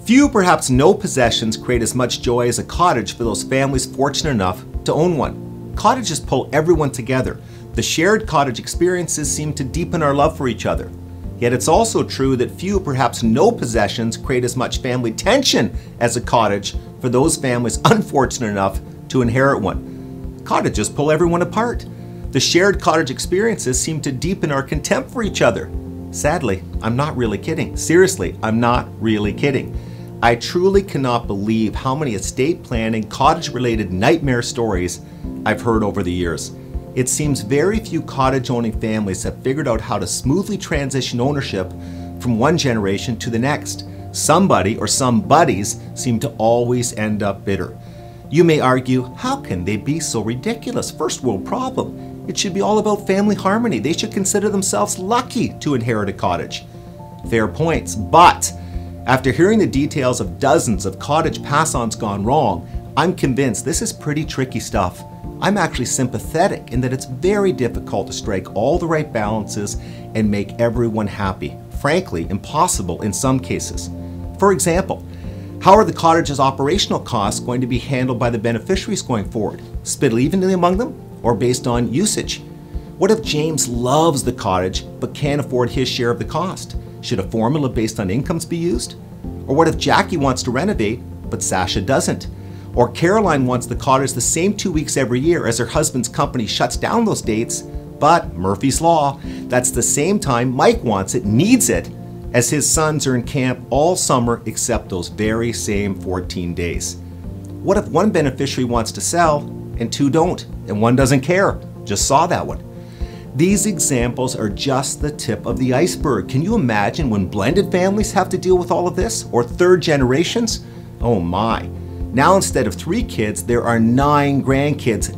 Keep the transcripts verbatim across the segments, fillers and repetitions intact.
Few, perhaps no possessions create as much joy as a cottage for those families fortunate enough to own one. Cottages pull everyone together. The shared cottage experiences seem to deepen our love for each other. Yet it's also true that few, perhaps no possessions create as much family tension as a cottage for those families unfortunate enough to inherit one. Cottages pull everyone apart. The shared cottage experiences seem to deepen our contempt for each other. Sadly, I'm not really kidding. Seriously, I'm not really kidding. I truly cannot believe how many estate planning, cottage-related nightmare stories I've heard over the years. It seems very few cottage-owning families have figured out how to smoothly transition ownership from one generation to the next. Somebody or some buddies seem to always end up bitter. You may argue, how can they be so ridiculous? First world problem. It should be all about family harmony. They should consider themselves lucky to inherit a cottage. Fair points, but after hearing the details of dozens of cottage pass-ons gone wrong, I'm convinced this is pretty tricky stuff. I'm actually sympathetic in that it's very difficult to strike all the right balances and make everyone happy. Frankly, impossible in some cases. For example, how are the cottage's operational costs going to be handled by the beneficiaries going forward? Split evenly among them or based on usage? What if James loves the cottage but can't afford his share of the cost? Should a formula based on incomes be used? Or what if Jackie wants to renovate, but Sasha doesn't? Or Caroline wants the cottage the same two weeks every year as her husband's company shuts down those dates, but Murphy's Law, that's the same time Mike wants it, needs it, as his sons are in camp all summer except those very same fourteen days. What if one beneficiary wants to sell and two don't, and one doesn't care? Just saw that one. These examples are just the tip of the iceberg. Can you imagine when blended families have to deal with all of this? Or third generations? Oh my. Now instead of three kids, there are nine grandkids.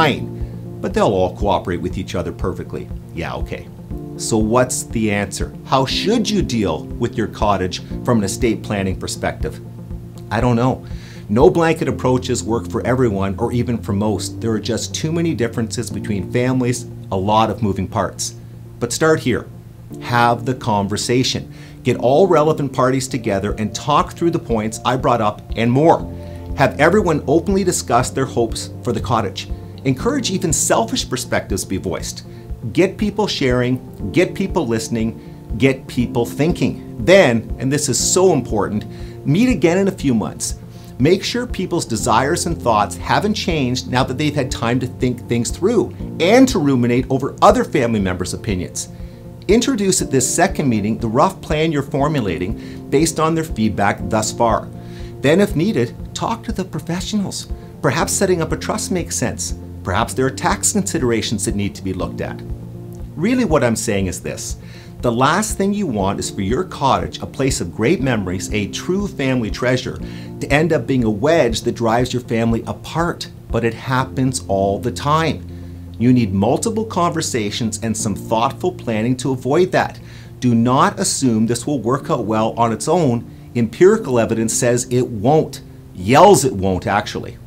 Nine. But they'll all cooperate with each other perfectly. Yeah, okay. So what's the answer? How should you deal with your cottage from an estate planning perspective? I don't know. No blanket approaches work for everyone or even for most. There are just too many differences between families, a lot of moving parts. But start here. Have the conversation. Get all relevant parties together and talk through the points I brought up and more. Have everyone openly discuss their hopes for the cottage. Encourage even selfish perspectives be voiced. Get people sharing, get people listening, get people thinking. Then, and this is so important, meet again in a few months. Make sure people's desires and thoughts haven't changed now that they've had time to think things through and to ruminate over other family members' opinions. Introduce at this second meeting the rough plan you're formulating based on their feedback thus far. Then, if needed, talk to the professionals. Perhaps setting up a trust makes sense. Perhaps there are tax considerations that need to be looked at. Really what I'm saying is this. The last thing you want is for your cottage, a place of great memories, a true family treasure, to end up being a wedge that drives your family apart. But it happens all the time. You need multiple conversations and some thoughtful planning to avoid that. Do not assume this will work out well on its own. Empirical evidence says it won't. Yells it won't, actually.